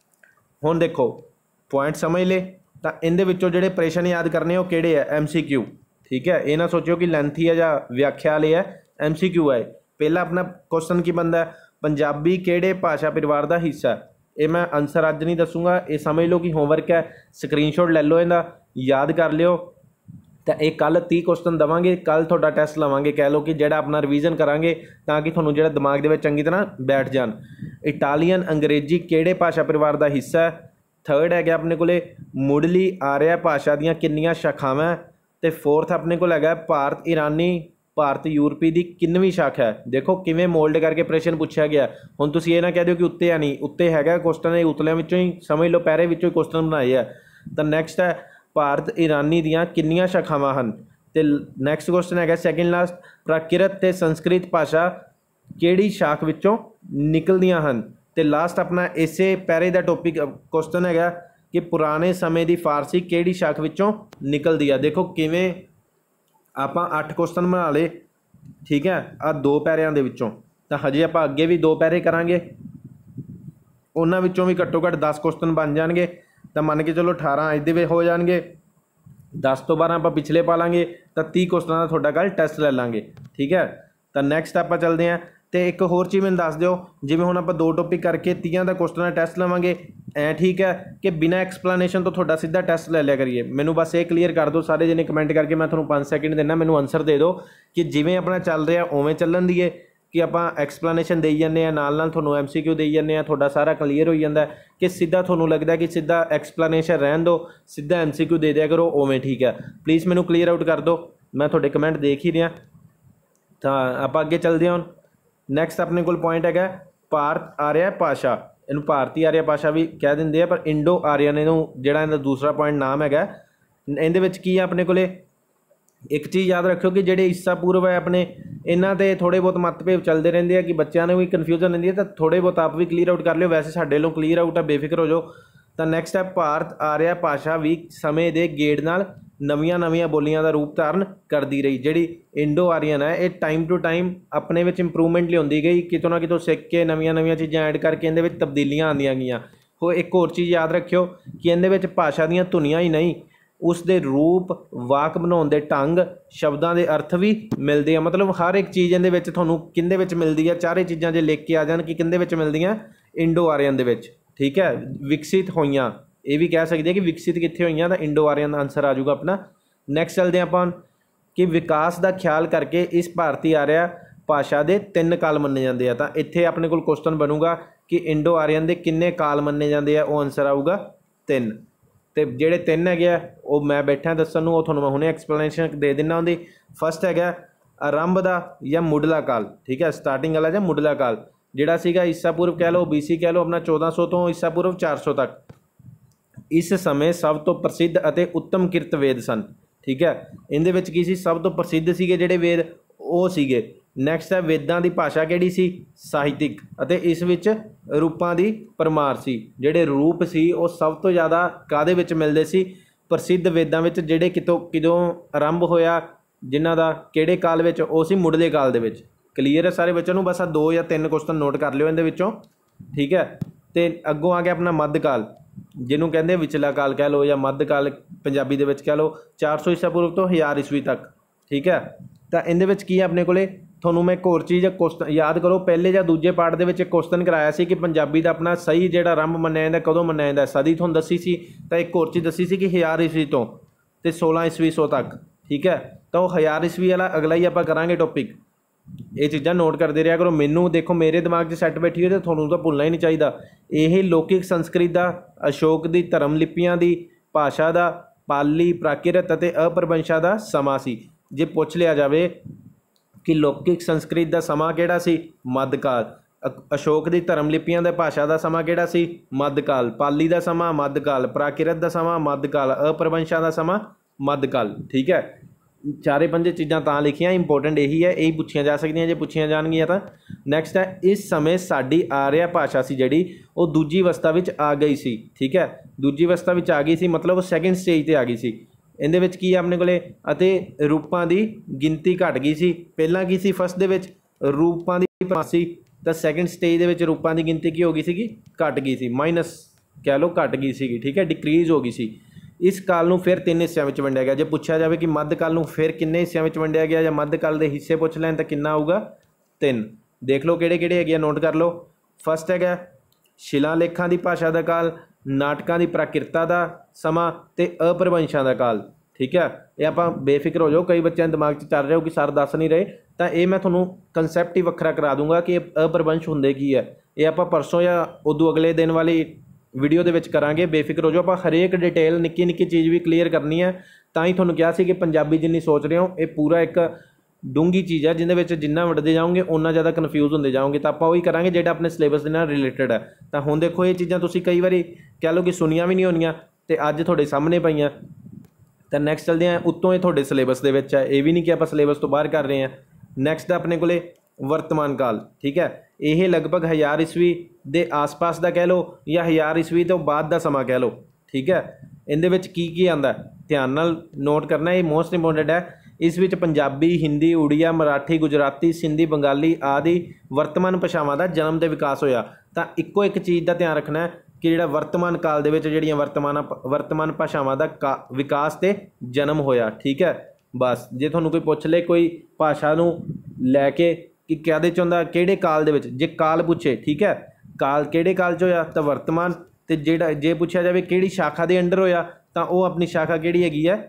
ਹੁਣ ਦੇਖੋ ਪੁਆਇੰਟ ਸਮਝ ਲਏ, ਤਾਂ ਇਹਦੇ ਵਿੱਚੋਂ ਜਿਹੜੇ ਪ੍ਰਸ਼ਨ ਯਾਦ ਕਰਨੇ ਉਹ ਕਿਹੜੇ ਆ, MCQ, ਠੀਕ ਹੈ। ਇਹ ਨਾ ਸੋਚਿਓ ਕਿ ਲੈਂਥੀ ਹੈ ਜਾਂ ਵਿਆਖਿਆ ਵਾਲੇ ਹੈ, MCQ ਹੈ। ਪਹਿਲਾ ਆਪਣਾ ਕੁਐਸਚਨ ਕੀ ਬਣਦਾ, ਪੰਜਾਬੀ ਕਿਹੜੇ ਭਾਸ਼ਾ ਪਰਿਵਾਰ ਦਾ ਹਿੱਸਾ। ਇਹ ਮੈਂ ਆਨਸਰ ਅੱਜ ਨਹੀਂ ਦੱਸੂਗਾ, ਇਹ ਸਮਝ ਲਓ ਕਿ ਹੋਮਵਰਕ ਹੈ, ਸਕਰੀਨਸ਼ਾਟ ਲੈ ਲਓ, ਇਹਦਾ ਯਾਦ ਕਰ ਲਿਓ। ਤਾਂ ਇਹ ਕੱਲ੍ਹ 30 ਕੁਐਸਚਨ ਦੇਵਾਂਗੇ, ਕੱਲ੍ਹ ਤੁਹਾਡਾ ਟੈਸਟ ਲਵਾਂਗੇ, ਕਹਿ ਲਓ ਕਿ ਜਿਹੜਾ ਆਪਣਾ ਰਿਵੀਜ਼ਨ ਕਰਾਂਗੇ ਤਾਂ ਕਿ ਤੁਹਾਨੂੰ ਜਿਹੜਾ ਦਿਮਾਗ ਦੇ ਵਿੱਚ ਚੰਗੀ ਤਰ੍ਹਾਂ ਬੈਠ ਜਾਣ। ਇਟਾਲੀਅਨ ਅੰਗਰੇਜ਼ੀ ਕਿਹੜੇ ਭਾਸ਼ਾ ਪਰਿਵਾਰ ਦਾ ਹਿੱਸਾ। ਥਰਡ ਹੈਗਾ ਆਪਣੇ ਕੋਲੇ ਮੁੱਢਲੀ ਆਰਿਆ ਭਾਸ਼ਾ ਦੀਆਂ ਕਿੰਨੀਆਂ ਸ਼ਾਖਾਵਾਂ। ਅਤੇ ਫੋਰਥ ਆਪਣੇ ਕੋਲ ਹੈਗਾ ਭਾਰਤ ਈਰਾਨੀ ਭਾਰਤ ਯੂਰਪੀ ਦੀ ਕਿੰਨਵੀਂ ਸ਼ਾਖਾ ਹੈ। ਦੇਖੋ ਕਿਵੇਂ ਮੋਲਡ ਕਰਕੇ ਪ੍ਰਸ਼ਨ ਪੁੱਛਿਆ ਗਿਆ। ਹੁਣ ਤੁਸੀਂ ਇਹ ਨਾ ਕਹਿ ਦਿਓ ਕਿ ਉੱਤੇ ਆ ਨਹੀਂ, ਉੱਤੇ ਹੈਗਾ ਕੁਐਸਚਨ, ਇਹ ਉਤਲਿਆਂ ਵਿੱਚੋਂ ਹੀ ਸਮਝ ਲਓ, ਪੈਰੇ ਵਿੱਚੋਂ ਹੀ ਕੁਐਸਚਨ ਬਣਾਏ ਆ। ਤਾਂ ਨੈਕਸਟ ਹੈ ਭਾਰਤ ਈਰਾਨੀ ਦੀਆਂ ਕਿੰਨੀਆਂ ਸ਼ਾਖਾਵਾਂ ਹਨ। ਅਤੇ ਨੈਕਸਟ ਕੁਐਸਚਨ ਹੈਗਾ ਸੈਕਿੰਡ ਲਾਸਟ, ਪ੍ਰਾਕ੍ਰਿਤ ਅਤੇ ਸੰਸਕ੍ਰਿਤ ਭਾਸ਼ਾ ਕਿਹੜੀ ਸ਼ਾਖ ਵਿੱਚੋਂ ਨਿਕਲਦੀਆਂ ਹਨ। ਅਤੇ ਲਾਸਟ ਆਪਣਾ ਇਸੇ ਪੈਰੇ ਦਾ ਟੋਪਿਕ ਕੁਐਸਚਨ ਹੈਗਾ ਕਿ ਪੁਰਾਣੇ ਸਮੇਂ ਦੀ ਫਾਰਸੀ ਕਿਹੜੀ ਸ਼ਾਖ ਵਿੱਚੋਂ ਨਿਕਲਦੀ ਆ। ਦੇਖੋ ਕਿਵੇਂ ਆਪਾਂ 8 ਕੁਐਸਚਨ ਬਣਾ ਲਏ, ਠੀਕ ਹੈ, ਆਹ 2 ਪੈਰਿਆਂ ਦੇ ਵਿੱਚੋਂ। ਤਾਂ ਹਜੇ ਆਪਾਂ ਅੱਗੇ ਵੀ 2 ਪੈਰੇ ਕਰਾਂਗੇ, ਉਹਨਾਂ ਵਿੱਚੋਂ ਵੀ ਘੱਟੋ ਘੱਟ 10 ਕੁਐਸਚਨ ਬਣ ਜਾਣਗੇ। ਤਾਂ ਮੰਨ ਕੇ ਚਲੋ 18 ਇਹਦੇ ਵਿੱਚ ਹੋ ਜਾਣਗੇ, 10 ਤੋਂ 12 ਆਪਾਂ ਪਿਛਲੇ ਪਾ ਲਾਂਗੇ, ਤਾਂ 30 ਕੁਐਸਚਨਾਂ ਦਾ ਤੁਹਾਡਾ ਕੱਲ੍ਹ ਟੈਸਟ ਲੈ ਲਾਂਗੇ, ਠੀਕ ਹੈ। ਤਾਂ ਨੈਕਸਟ ਆਪਾਂ ਚੱਲਦੇ ਹਾਂ। ਅਤੇ ਇੱਕ ਹੋਰ ਚੀਜ਼ ਮੈਨੂੰ ਦੱਸ ਦਿਓ, ਜਿਵੇਂ ਹੁਣ ਆਪਾਂ 2 ਟੋਪਿਕ ਕਰਕੇ 30 ਦਾ ਕੁਐਸਚਨ ਦਾ ਟੈਸਟ ਲਵਾਂਗੇ, ਠੀਕ ਹੈ, ਕਿ ਬਿਨਾਂ ਐਕਸਪਲੇਨੇਸ਼ਨ ਤੋਂ ਤੁਹਾਡਾ ਸਿੱਧਾ ਟੈਸਟ ਲੈ ਲਿਆ ਕਰੀਏ। ਮੈਨੂੰ ਬਸ ਇਹ ਕਲੀਅਰ ਕਰ ਦਿਓ ਸਾਰੇ ਜਿਹਨੇ ਕਮੈਂਟ ਕਰਕੇ, ਮੈਂ ਤੁਹਾਨੂੰ 5 ਸੈਕਿੰਡ ਦਿੰਦਾ, ਮੈਨੂੰ ਆਨਸਰ ਦੇ ਦਿਓ ਕਿ ਜਿਵੇਂ ਆਪਣਾ ਚੱਲ ਰਿਹਾ ਉਵੇਂ ਚੱਲਣ ਦੀ ਹੈ ਕਿ ਆਪਾਂ ਐਕਸਪਲੇਨੇਸ਼ਨ ਦੇਈ ਜਾਂਦੇ ਹਾਂ, ਨਾਲ ਨਾਲ ਤੁਹਾਨੂੰ MCQ ਦੇਈ ਜਾਂਦੇ ਹਾਂ, ਤੁਹਾਡਾ ਸਾਰਾ ਕਲੀਅਰ ਹੋਈ ਜਾਂਦਾ, ਕਿ ਸਿੱਧਾ ਤੁਹਾਨੂੰ ਲੱਗਦਾ ਕਿ ਸਿੱਧਾ ਐਕਸਪਲੇਨੇਸ਼ਨ ਰਹਿਣ ਦਿਓ, ਸਿੱਧਾ MCQ ਦੇ ਦਿਆ ਕਰੋ, ਉਵੇਂ ਠੀਕ ਹੈ। ਪਲੀਜ਼ ਮੈਨੂੰ ਕਲੀਅਰ ਆਊਟ ਕਰ ਦਿਓ, ਮੈਂ ਤੁਹਾਡੇ ਕਮੈਂਟ ਦੇਖ ਹੀ ਰਿਹਾ। ਤਾਂ ਆਪਾਂ ਅੱਗੇ ਚੱਲਦੇ ਹਾਂ। ਹੁਣ ਨੈਕਸਟ ਆਪਣੇ ਕੋਲ ਪੁਆਇੰਟ ਹੈਗਾ ਭਾਰਤ ਆਰਿਆ ਭਾਸ਼ਾ। ਇਹਨੂੰ ਭਾਰਤੀ ਆਰਿਆ ਭਾਸ਼ਾ ਵੀ ਕਹਿ ਦਿੰਦੇ ਆ, ਪਰ ਇੰਡੋ ਆਰੀਅਨ ਇਹਨੂੰ ਜਿਹੜਾ ਇਹਦਾ ਦੂਸਰਾ ਪੁਆਇੰਟ ਨਾਮ ਹੈਗਾ। ਇਹਦੇ ਵਿੱਚ ਕੀ ਆ ਆਪਣੇ ਕੋਲੇ, ਇੱਕ ਚੀਜ਼ ਯਾਦ ਰੱਖਿਓ ਕਿ ਜਿਹੜੇ ਈਸਾ ਪੂਰਵ ਹੈ ਆਪਣੇ, ਇਹਨਾਂ 'ਤੇ ਥੋੜ੍ਹੇ ਬਹੁਤ ਮਤਭੇਦ ਚੱਲਦੇ ਰਹਿੰਦੇ ਆ ਕਿ ਬੱਚਿਆਂ ਨੂੰ ਵੀ ਕਨਫਿਊਜ਼ਨ ਰਹਿੰਦੀ ਹੈ, ਤਾਂ ਥੋੜ੍ਹੇ ਬਹੁਤ ਆਪ ਵੀ ਕਲੀਅਰ ਆਊਟ ਕਰ ਲਿਓ। ਵੈਸੇ ਸਾਡੇ ਵੱਲੋਂ ਕਲੀਅਰ ਆਊਟ ਆ, ਬੇਫਿਕਰ ਹੋ ਜਾਓ। ਤਾਂ ਨੈਕਸਟ ਹੈ ਭਾਰਤ ਆਰਿਆ ਭਾਸ਼ਾ ਵੀ ਸਮੇਂ ਦੇ ਗੇੜ ਨਾਲ ਨਵੀਆਂ ਬੋਲੀਆਂ ਦਾ ਰੂਪ ਧਾਰਨ ਕਰਦੀ ਰਹੀ। ਜਿਹੜੀ ਇੰਡੋ ਆਰੀਅਨ ਹੈ ਇਹ ਟਾਈਮ ਟੂ ਟਾਈਮ ਆਪਣੇ ਵਿੱਚ ਇੰਪਰੂਵਮੈਂਟ ਲਿਆਉਂਦੀ ਗਈ, ਕਿਤੋਂ ਨਾ ਕਿਤੋਂ ਸਿੱਖ ਕੇ ਨਵੀਆਂ ਚੀਜ਼ਾਂ ਐਡ ਕਰਕੇ ਇਹਦੇ ਵਿੱਚ ਤਬਦੀਲੀਆਂ ਆਉਂਦੀਆਂ ਗਈਆਂ। ਇੱਕ ਹੋਰ ਚੀਜ਼ ਯਾਦ ਰੱਖਿਓ ਕਿ ਇਹਦੇ ਵਿੱਚ ਭਾਸ਼ਾ ਦੀਆਂ ਧੁਨੀਆਂ ਹੀ ਨਹੀਂ, ਉਸ ਦੇ ਰੂਪ, ਵਾਕ ਬਣਾਉਣ ਦੇ ਢੰਗ, ਸ਼ਬਦਾਂ ਦੇ ਅਰਥ ਵੀ ਮਿਲਦੇ ਆ। ਮਤਲਬ ਹਰ ਇੱਕ ਚੀਜ਼ ਇਹਦੇ ਵਿੱਚ ਤੁਹਾਨੂੰ ਕਿਹਦੇ ਵਿੱਚ ਮਿਲਦੀ ਹੈ, ਚਾਰੇ ਚੀਜ਼ਾਂ ਜੇ ਲਿਖ ਕੇ ਆ ਜਾਣ ਕਿ ਕਿਹਦੇ ਵਿੱਚ ਮਿਲਦੀਆਂ, ਇੰਡੋ ਆਰੀਅਨ ਦੇ ਵਿੱਚ, ਠੀਕ ਹੈ। ਵਿਕਸਿਤ ਹੋਈਆਂ, ਇਹ ਵੀ ਕਹਿ ਸਕਦੇ ਆ ਕਿ ਵਿਕਸਿਤ ਕਿੱਥੇ ਹੋਈਆਂ, ਤਾਂ ਇੰਡੋ ਆਰੀਅਨ ਦਾ ਆਨਸਰ ਆ ਜਾਊਗਾ ਆਪਣਾ। ਨੈਕਸਟ ਚੱਲਦੇ ਆਪਾਂ ਕਿ ਵਿਕਾਸ ਦਾ ਖਿਆਲ ਕਰਕੇ ਇਸ ਭਾਰਤੀ ਆਰਿਆ ਭਾਸ਼ਾ ਦੇ 3 ਕਾਲ ਮੰਨੇ ਜਾਂਦੇ ਆ। ਤਾਂ ਇੱਥੇ ਆਪਣੇ ਕੋਲ ਕੁਐਸਚਨ ਬਣੂਗਾ ਕਿ ਇੰਡੋ ਆਰੀਅਨ ਦੇ ਕਿੰਨੇ ਕਾਲ ਮੰਨੇ ਜਾਂਦੇ ਆ, ਉਹ ਆਨਸਰ ਆਊਗਾ 3। ਅਤੇ ਜਿਹੜੇ 3 ਹੈਗੇ ਆ ਉਹ ਮੈਂ ਬੈਠਾ ਦੱਸਣ ਨੂੰ, ਉਹ ਤੁਹਾਨੂੰ ਮੈਂ ਹੁਣੇ ਐਕਸਪਲੇਨੇਸ਼ਨ ਦੇ ਦਿੰਦਾ ਉਹਦੀ। ਫਸਟ ਹੈਗਾ ਆਰੰਭ ਦਾ ਜਾਂ ਮੁੱਢਲਾ ਕਾਲ, ਠੀਕ ਹੈ, ਸਟਾਰਟਿੰਗ ਵਾਲਾ ਜਾਂ ਮੁੱਢਲਾ ਕਾਲ, ਜਿਹੜਾ ਸੀਗਾ ਈਸਾ ਪੂਰਵ ਕਹਿ ਲਓ, BC ਕਹਿ ਲਓ, ਆਪਣਾ 1400 ਤੋਂ ਈਸਾ ਪੂਰਵ 400 ਤੱਕ। ਇਸ ਸਮੇਂ ਸਭ ਤੋਂ ਪ੍ਰਸਿੱਧ ਅਤੇ ਉੱਤਮ ਕਿਰਤ ਵੇਦ ਸਨ, ਠੀਕ ਹੈ। ਇਹਦੇ ਵਿੱਚ ਕੀ ਸੀ, ਸਭ ਤੋਂ ਪ੍ਰਸਿੱਧ ਸੀਗੇ ਜਿਹੜੇ ਵੇਦ ਉਹ ਸੀਗੇ। ਨੈਕਸਟ ਹੈ ਵੇਦਾਂ ਦੀ ਭਾਸ਼ਾ ਕਿਹੜੀ ਸੀ, ਸਾਹਿਤਿਕ, ਅਤੇ ਇਸ ਵਿੱਚ ਰੂਪਾਂ ਦੀ ਪਰਮਾਰ ਸੀ। ਜਿਹੜੇ ਰੂਪ ਸੀ ਉਹ ਸਭ ਤੋਂ ਜ਼ਿਆਦਾ ਕਾਹਦੇ ਵਿੱਚ ਮਿਲਦੇ ਸੀ, ਪ੍ਰਸਿੱਧ ਵੇਦਾਂ ਵਿੱਚ, ਜਿਹੜੇ ਕਿਦੋਂ ਆਰੰਭ ਹੋਇਆ, ਜਿਨ੍ਹਾਂ ਦਾ ਕਿਹੜੇ ਕਾਲ ਵਿੱਚ, ਉਹ ਸੀ ਮੁੱਢਲੇ ਕਾਲ ਦੇ ਵਿੱਚ। ਕਲੀਅਰ ਹੈ ਸਾਰੇ ਬੱਚਿਆਂ ਨੂੰ, ਬਸ ਆ 2 ਜਾਂ 3 ਕੁਐਸਚਨ ਨੋਟ ਕਰ ਲਿਓ ਇਹਦੇ ਵਿੱਚੋਂ, ਠੀਕ ਹੈ। ਅਤੇ ਅੱਗੋਂ ਆ ਗਿਆ ਆਪਣਾ ਮੱਧ ਕਾਲ, ਜਿਹਨੂੰ ਕਹਿੰਦੇ ਵਿਚਲਾ ਕਾਲ ਕਹਿ ਲਓ ਜਾਂ ਮੱਧ ਕਾਲ ਪੰਜਾਬੀ ਦੇ ਵਿੱਚ ਕਹਿ ਲਓ, 400 ਈਸਾ ਪੂਰਵ ਤੋਂ 1000 ਈਸਵੀ ਤੱਕ, ਠੀਕ ਹੈ। ਤਾਂ ਇਹਦੇ ਵਿੱਚ ਕੀ ਹੈ ਆਪਣੇ ਕੋਲੇ ਤੁਹਾਨੂੰ ਮੈਂ ਇੱਕ ਹੋਰ ਚੀਜ਼ ਕੁਐਸਚਨ याद करो, पहले ਜਾਂ ਦੂਜੇ ਪਾਰਟ ਦੇ ਵਿੱਚ ਇੱਕ ਕੁਐਸਚਨ ਕਰਾਇਆ ਸੀ ਕਿ ਪੰਜਾਬੀ ਦਾ ਆਪਣਾ ਸਹੀ ਜਿਹੜਾ ਆਰੰਭ ਮੰਨਿਆ ਜਾਂਦਾ ਕਦੋਂ ਮੰਨਿਆ ਜਾਂਦਾ, ਸਦੀ ਤੁਹਾਨੂੰ ਦੱਸੀ ਸੀ। ਤਾਂ ਇੱਕ ਹੋਰ ਚੀਜ਼ ਦੱਸੀ ਸੀ ਕਿ 1000 ਈਸਵੀ ਤੋਂ ਤੇ 16 ਈਸਵੀ ਸੌ ਤੱਕ, ਠੀਕ ਹੈ। ਤਾਂ ਉਹ 1000 ਈਸਵੀ ਵਾਲਾ ਅਗਲਾ ਹੀ ਆਪਾਂ ਕਰਾਂਗੇ ਟੌਪਿਕ। ਇਹ ਚੀਜ਼ਾਂ ਨੋਟ ਕਰਦੇ ਰਿਹਾ ਕਰੋ। ਮੈਨੂੰ ਦੇਖੋ ਮੇਰੇ ਦਿਮਾਗ 'ਚ ਸੈੱਟ ਬੈਠੀ ਹੋਈ ਤੇ ਤੁਹਾਨੂੰ ਤਾਂ ਭੁੱਲਣਾ ਹੀ ਨਹੀਂ ਚਾਹੀਦਾ। ਇਹ ਲੌਕਿਕ ਸੰਸਕ੍ਰਿਤ ਦਾ, ਅਸ਼ੋਕ ਦੀ ਧਰਮ ਲਿਪੀਆਂ ਦੀ ਭਾਸ਼ਾ ਦਾ, ਪਾਲੀ, ਪ੍ਰਾਕਿਰਤ ਅਤੇ ਅਪਭ੍ਰੰਸ਼ਾਂ ਦਾ ਸਮਾਂ ਸੀ। ਜੇ ਪੁੱਛ ਲਿਆ ਜਾਵੇ ਕਿ ਲੌਕਿਕ ਸੰਸਕ੍ਰਿਤ ਦਾ ਸਮਾਂ ਕਿਹੜਾ ਸੀ, ਮੱਧਕਾਲ। ਅਸ਼ੋਕ ਦੀ ਧਰਮ ਲਿਪੀਆਂ ਦੇ ਭਾਸ਼ਾ ਦਾ ਸਮਾਂ ਕਿਹੜਾ ਸੀ, ਮੱਧਕਾਲ। ਪਾਲੀ ਦਾ ਸਮਾਂ ਮੱਧਕਾਲ, ਪ੍ਰਾਕਿਰਤ ਦਾ ਸਮਾਂ ਮੱਧਕਾਲ, ਅਪਭ੍ਰੰਸ਼ਾਂ ਦਾ ਸਮਾਂ ਮੱਧਕਾਲ, ਠੀਕ ਹੈ। ਚਾਰੇ ਪੰਜੇ ਚੀਜ਼ਾਂ ਤਾਂ ਲਿਖੀਆਂ, ਇੰਪੋਰਟੈਂਟ ਇਹੀ ਹੈ, ਇਹੀ ਪੁੱਛੀਆਂ ਜਾ ਸਕਦੀਆਂ ਜੇ ਪੁੱਛੀਆਂ ਜਾਣਗੀਆਂ ਤਾਂ। ਨੈਕਸਟ ਹੈ, ਇਸ ਸਮੇਂ ਸਾਡੀ ਆਰਿਆ ਭਾਸ਼ਾ ਸੀ ਜਿਹੜੀ ਉਹ ਦੂਜੀ ਅਵਸਥਾ ਵਿੱਚ ਆ ਗਈ ਸੀ, ਠੀਕ ਹੈ। ਦੂਜੀ ਅਵਸਥਾ ਵਿੱਚ ਆ ਗਈ ਸੀ ਮਤਲਬ ਉਹ ਸੈਕਿੰਡ ਸਟੇਜ 'ਤੇ ਆ ਗਈ ਸੀ। ਇਹਦੇ ਵਿੱਚ ਕੀ ਆਪਣੇ ਕੋਲੇ, ਅਤੇ ਰੂਪਾਂ ਦੀ ਗਿਣਤੀ ਘਟ ਗਈ ਸੀ। ਪਹਿਲਾਂ ਕੀ ਸੀ, ਫਸਟ ਦੇ ਵਿੱਚ ਰੂਪਾਂ ਦੀ ਸੀ, ਤਾਂ ਸੈਕਿੰਡ ਸਟੇਜ ਦੇ ਵਿੱਚ ਰੂਪਾਂ ਦੀ ਗਿਣਤੀ ਕੀ ਹੋ ਗਈ ਸੀਗੀ, ਘਟ ਗਈ ਸੀ, ਮਾਈਨਸ ਕਹਿ ਲਓ ਘਟ ਗਈ ਸੀਗੀ, ਠੀਕ ਹੈ, ਡਿਕਰੀਜ਼ ਹੋ ਗਈ ਸੀ। ਇਸ ਕਾਲ ਨੂੰ ਫਿਰ 3 ਹਿੱਸਿਆਂ ਵਿੱਚ ਵੰਡਿਆ ਗਿਆ। ਜੇ ਪੁੱਛਿਆ ਜਾਵੇ ਕਿ ਮੱਧਕਾਲ ਨੂੰ ਫਿਰ ਕਿੰਨੇ ਹਿੱਸਿਆਂ ਵਿੱਚ ਵੰਡਿਆ ਗਿਆ ਜਾਂ ਮੱਧਕਾਲ ਦੇ ਹਿੱਸੇ ਪੁੱਛ ਲੈਣ ਤਾਂ ਕਿੰਨਾ ਆਊਗਾ, 3। ਦੇਖ ਲਓ ਕਿਹੜੇ ਕਿਹੜੇ ਹੈਗੇ ਆ, ਨੋਟ ਕਰ ਲਓ। ਫਸਟ ਹੈਗਾ ਸ਼ਿਲਾਲੇਖਾਂ ਦੀ ਭਾਸ਼ਾ ਦਾ ਕਾਲ, ਨਾਟਕਾਂ ਦੀ ਪ੍ਰਾਕਿਰਤਾ ਦਾ ਸਮਾਂ ਤੇ ਅਪਭ੍ਰੰਸ਼ਾਂ ਦਾ ਕਾਲ, ਠੀਕ ਹੈ। ਇਹ ਆਪਾਂ ਬੇਫਿਕਰ ਹੋ ਜਾਓ, ਕਈ ਬੱਚਿਆਂ ਦੇ ਦਿਮਾਗ 'ਚ ਚੱਲ ਰਿਹਾ ਹੋ ਕਿ ਸਰ ਦੱਸ ਨਹੀਂ ਰਹੇ, ਤਾਂ ਇਹ ਮੈਂ ਤੁਹਾਨੂੰ ਕਨਸੈਪਟ ਹੀ ਵੱਖਰਾ ਕਰਾ ਦੂੰਗਾ ਕਿ ਅਪਭ੍ਰੰਸ਼ ਹੁੰਦੇ ਕੀ ਹੈ। ਇਹ ਆਪਾਂ ਪਰਸੋਂ ਜਾਂ ਉਦੋਂ ਅਗਲੇ ਦਿਨ ਵਾਲੀ ਵੀਡੀਓ ਦੇ ਵਿੱਚ ਕਰਾਂਗੇ, ਬੇਫਿਕਰ ਹੋ ਜਾਓ। ਆਪਾਂ ਹਰੇਕ ਡਿਟੇਲ ਨਿੱਕੀ ਨਿੱਕੀ ਚੀਜ਼ ਵੀ ਕਲੀਅਰ ਕਰਨੀ ਹੈ। ਤਾਂ ਹੀ ਤੁਹਾਨੂੰ ਕਿਹਾ ਸੀ ਕਿ ਪੰਜਾਬੀ ਜਿੰਨੀ ਸੋਚ ਰਹੇ ਹੋ ਇਹ ਪੂਰਾ ਇੱਕ ਡੂੰਘੀ ਚੀਜ਼ ਹੈ ਜਿਹਦੇ ਵਿੱਚ ਜਿੰਨਾ ਵੜਦੇ ਜਾਓਗੇ ਉਨਾ ਜ਼ਿਆਦਾ ਕਨਫਿਊਜ਼ ਹੁੰਦੇ ਜਾਓਗੇ। ਤਾਂ ਆਪਾਂ ਉਹੀ ਕਰਾਂਗੇ ਜਿਹੜਾ ਆਪਣੇ ਸਿਲੇਬਸ ਦੇ ਨਾਲ ਰਿਲੇਟਡ ਹੈ। ਤਾਂ ਹੁਣ ਦੇਖੋ ਇਹ ਚੀਜ਼ਾਂ ਤੁਸੀਂ ਕਈ ਵਾਰੀ ਕਹਿ ਲਓ ਕਿ ਸੁਣੀਆਂ ਵੀ ਨਹੀਂ ਹੋਣੀਆਂ ਅਤੇ ਅੱਜ ਤੁਹਾਡੇ ਸਾਹਮਣੇ ਪਈਆਂ। ਤਾਂ ਨੈਕਸਟ ਚੱਲਦੇ ਹਾਂ, ਉੱਤੋਂ ਇਹ ਤੁਹਾਡੇ ਸਿਲੇਬਸ ਦੇ ਵਿੱਚ ਹੈ, ਇਹ ਵੀ ਨਹੀਂ ਕਿ ਆਪਾਂ ਸਿਲੇਬਸ ਤੋਂ ਬਾਹਰ ਕਰ ਰਹੇ ਹਾਂ। ਨੈਕਸਟ ਆਪਣੇ ਕੋਲੇ ਵਰਤਮਾਨ ਕਾਲ, ਠੀਕ ਹੈ। ਇਹ ਲਗਭਗ 1000 ਈਸਵੀ ਦੇ ਆਸ-ਪਾਸ ਦਾ ਕਹਿ ਲਓ ਜਾਂ 1000 ਈਸਵੀ ਤੋਂ ਬਾਅਦ ਦਾ ਸਮਾਂ ਕਹਿ ਲਓ, ਠੀਕ ਹੈ। ਇਹਦੇ ਵਿੱਚ ਕੀ ਕੀ ਆਉਂਦਾ ਧਿਆਨ ਨਾਲ ਨੋਟ ਕਰਨਾ, ਇਹ ਮੋਸਟ ਇੰਪੋਰਟੈਂਟ ਹੈ। ਇਸ ਵਿੱਚ ਪੰਜਾਬੀ, ਹਿੰਦੀ, ਉੜੀਆ, ਮਰਾਠੀ, ਗੁਜਰਾਤੀ, ਸਿੰਧੀ, ਬੰਗਾਲੀ ਆਦਿ ਵਰਤਮਾਨ ਭਾਸ਼ਾਵਾਂ ਦਾ ਜਨਮ ਤੇ ਵਿਕਾਸ ਹੋਇਆ। ਤਾਂ ਇੱਕੋ ਇੱਕ ਚੀਜ਼ ਦਾ ਧਿਆਨ ਰੱਖਣਾ ਕਿ ਜਿਹੜਾ ਵਰਤਮਾਨ ਕਾਲ ਦੇ ਵਿੱਚ ਜਿਹੜੀਆਂ ਵਰਤਮਾਨ ਭਾਸ਼ਾਵਾਂ ਦਾ ਵਿਕਾਸ ਤੇ ਜਨਮ ਹੋਇਆ, ਠੀਕ ਹੈ। ਬਸ ਜੇ ਤੁਹਾਨੂੰ ਕੋਈ ਪੁੱਛ ਲੇ ਕੋਈ ਭਾਸ਼ਾ ਨੂੰ ਲੈ ਕੇ ਕਿ ਕਾਹਦੇ 'ਚ ਹੁੰਦਾ, ਕਿਹੜੇ ਕਾਲ ਦੇ ਵਿੱਚ, ਜੇ ਕਾਲ ਪੁੱਛੇ, ਠੀਕ ਹੈ, ਕਾਲ ਕਿਹੜੇ ਕਾਲ 'ਚ ਹੋਇਆ ਤਾਂ ਵਰਤਮਾਨ, ਅਤੇ ਜਿਹੜਾ ਜੇ ਪੁੱਛਿਆ ਜਾਵੇ ਕਿਹੜੀ ਸ਼ਾਖਾ ਦੇ ਅੰਡਰ ਹੋਇਆ ਤਾਂ ਉਹ ਆਪਣੀ ਸ਼ਾਖਾ ਕਿਹੜੀ ਹੈਗੀ ਹੈ,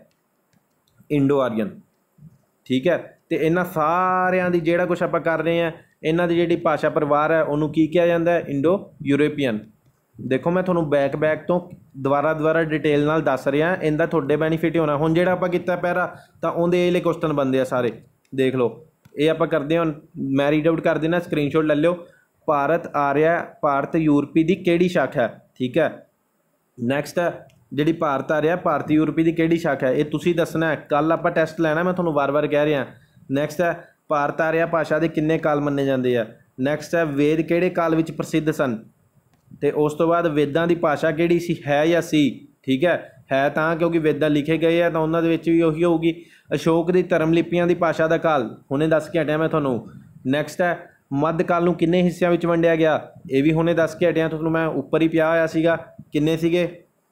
ਇੰਡੋ ਆਰੀਅਨ, ਠੀਕ ਹੈ। ਅਤੇ ਇਹਨਾਂ ਸਾਰਿਆਂ ਦੀ ਜਿਹੜਾ ਕੁਛ ਆਪਾਂ ਕਰ ਰਹੇ ਹਾਂ ਇਹਨਾਂ ਦੀ ਜਿਹੜੀ ਭਾਸ਼ਾ ਪਰਿਵਾਰ ਹੈ ਉਹਨੂੰ ਕੀ ਕਿਹਾ ਜਾਂਦਾ ਹੈ, ਇੰਡੋ ਯੂਰੋਪੀਅਨ। ਦੇਖੋ ਮੈਂ ਤੁਹਾਨੂੰ ਬੈਕ ਤੋਂ ਦੁਬਾਰਾ ਡਿਟੇਲ ਨਾਲ ਦੱਸ ਰਿਹਾ, ਇਹਦਾ ਤੁਹਾਡੇ ਬੈਨੀਫਿਟ ਹੀ ਹੋਣਾ। ਹੁਣ ਜਿਹੜਾ ਆਪਾਂ ਕੀਤਾ ਪਹਿਰਾ ਤਾਂ ਉਹਦੇ ਇਹਲੇ ਕੁਐਸਚਨ ਬਣਦੇ ਆ ਸਾਰੇ, ਦੇਖ ਲਓ। ਇਹ ਆਪਾਂ ਕਰਦੇ ਹਾਂ, ਮੈਂ ਰੀਡ ਆਊਟ ਕਰ ਦੇਣਾ, ਸਕਰੀਨਸ਼ੋਟ ਲੈ ਲਿਓ। ਭਾਰਤ ਆਰਿਆ ਭਾਰਤ ਯੂਰਪੀ ਦੀ ਕਿਹੜੀ ਸ਼ਾਖਾ ਹੈ, ਠੀਕ ਹੈ। ਨੈਕਸਟ ਹੈ ਜਿਹੜੀ ਭਾਰਤ ਆਰਿਆ ਭਾਰਤ ਯੂਰਪੀ ਦੀ ਕਿਹੜੀ ਸ਼ਾਖਾ ਹੈ, ਇਹ ਤੁਸੀਂ ਦੱਸਣਾ ਹੈ। ਕੱਲ੍ਹ ਆਪਾਂ ਟੈਸਟ ਲੈਣਾ, ਮੈਂ ਤੁਹਾਨੂੰ ਵਾਰ-ਵਾਰ ਕਹਿ ਰਿਹਾ। ਨੈਕਸਟ ਹੈ ਭਾਰਤ ਆਰਿਆ ਭਾਸ਼ਾ ਦੇ ਕਿੰਨੇ ਕਾਲ ਮੰਨੇ ਜਾਂਦੇ ਆ। ਨੈਕਸਟ ਹੈ ਵੇਦ ਕਿਹੜੇ ਕਾਲ ਵਿੱਚ ਪ੍ਰਸਿੱਧ ਸਨ, ਅਤੇ ਉਸ ਤੋਂ ਬਾਅਦ ਵੇਦਾਂ ਦੀ ਭਾਸ਼ਾ ਕਿਹੜੀ ਸੀ, ਹੈ ਜਾਂ ਸੀ, ਠੀਕ ਹੈ ਤਾਂ ਕਿਉਂਕਿ ਵੇਦਾਂ ਲਿਖੇ ਗਏ ਆ ਤਾਂ ਉਹਨਾਂ ਦੇ ਵਿੱਚ ਵੀ ਉਹੀ ਹੋਊਗੀ। ਅਸ਼ੋਕ ਦੀ ਧਰਮ ਲਿਪੀਆਂ ਦੀ ਭਾਸ਼ਾ ਦਾ ਕਾਲ ਹੁਣੇ ਦੱਸ ਕੇ ਹਟਿਆ ਮੈਂ ਤੁਹਾਨੂੰ। ਨੈਕਸਟ ਹੈ ਮੱਧਕਾਲ ਨੂੰ ਕਿੰਨੇ ਹਿੱਸਿਆਂ ਵਿੱਚ ਵੰਡਿਆ ਗਿਆ, ਇਹ ਵੀ ਹੁਣੇ ਦੱਸ ਕੇ ਹਟਿਆ ਤੁਹਾਨੂੰ, ਮੈਂ ਉੱਪਰ ਹੀ ਪਿਆ ਹੋਇਆ ਸੀਗਾ, ਕਿੰਨੇ ਸੀਗੇ,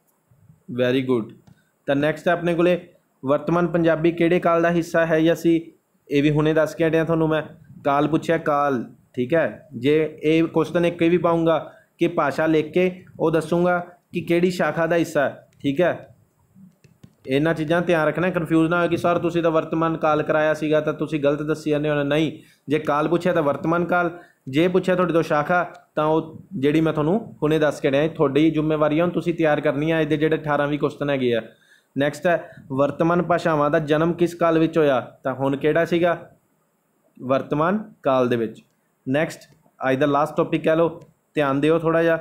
ਵੈਰੀ ਗੁੱਡ। ਤਾਂ ਨੈਕਸਟ ਹੈ ਆਪਣੇ ਕੋਲੇ ਵਰਤਮਾਨ ਪੰਜਾਬੀ ਕਿਹੜੇ ਕਾਲ ਦਾ ਹਿੱਸਾ ਹੈ ਜਾਂ ਸੀ, ਇਹ ਵੀ ਹੁਣੇ ਦੱਸ ਕੇ ਹਟਿਆ ਤੁਹਾਨੂੰ ਮੈਂ। ਕਾਲ ਪੁੱਛਿਆ ਕਾਲ, ਠੀਕ ਹੈ। ਜੇ ਇਹ ਕੁਐਸਚਨ ਇੱਕ ਵੀ ਪਾਊਂਗਾ ਕਿ ਭਾਸ਼ਾ ਲਿਖ ਕੇ ਉਹ ਦੱਸੂਗਾ ਕਿ ਕਿਹੜੀ ਸ਼ਾਖਾ ਦਾ ਹਿੱਸਾ ਹੈ, ਠੀਕ ਹੈ। ਇਹਨਾਂ ਚੀਜ਼ਾਂ ਧਿਆਨ ਰੱਖਣਾ, ਕਨਫਿਊਜ਼ ਨਾ ਹੋਏ ਕਿ ਸਰ ਤੁਸੀਂ ਤਾਂ ਵਰਤਮਾਨ ਕਾਲ ਕਰਾਇਆ ਸੀਗਾ ਤਾਂ ਤੁਸੀਂ ਗਲਤ ਦੱਸੀ ਜਾਂਦੇ ਹੋ। ਨਹੀਂ, ਜੇ ਕਾਲ ਪੁੱਛਿਆ ਤਾਂ ਵਰਤਮਾਨ ਕਾਲ, ਜੇ ਪੁੱਛਿਆ ਤੁਹਾਡੇ ਤੋਂ ਸ਼ਾਖਾ ਤਾਂ ਉਹ ਜਿਹੜੀ ਮੈਂ ਤੁਹਾਨੂੰ ਹੁਣੇ ਦੱਸ ਕੇ ਰਿਹਾ, ਤੁਹਾਡੀ ਜ਼ਿੰਮੇਵਾਰੀ ਹੈ, ਹੁਣ ਤੁਸੀਂ ਤਿਆਰ ਕਰਨੀ ਹੈ। ਇਹਦੇ ਜਿਹੜੇ 18-20 ਕੁਐਸਚਨ ਹੈਗੇ ਆ। ਨੈਕਸਟ ਹੈ ਵਰਤਮਾਨ ਭਾਸ਼ਾਵਾਂ ਦਾ ਜਨਮ ਕਿਸ ਕਾਲ ਵਿੱਚ ਹੋਇਆ, ਤਾਂ ਹੁਣ ਕਿਹੜਾ ਸੀਗਾ, ਵਰਤਮਾਨ ਕਾਲ ਦੇ ਵਿੱਚ। ਨੈਕਸਟ ਅੱਜ ਦਾ ਲਾਸਟ ਟੌਪਿਕ ਕਹਿ ਲਓ, ਧਿਆਨ ਦਿਓ ਥੋੜ੍ਹਾ ਜਿਹਾ।